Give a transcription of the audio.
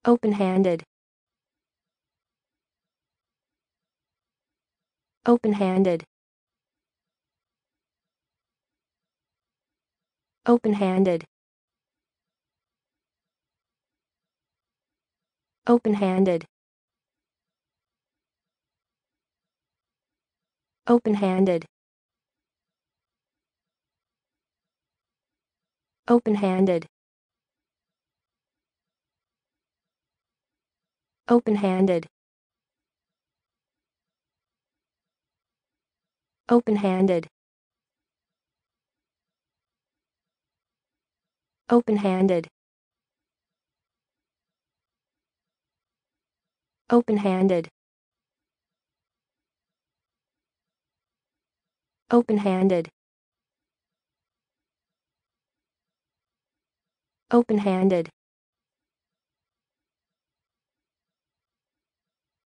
Open-handed. Open-handed. Open-handed. Open-handed. Open-handed. Open-handed. Open-handed. Open-handed. Open-handed. Open-handed. Open-handed. Open-handed.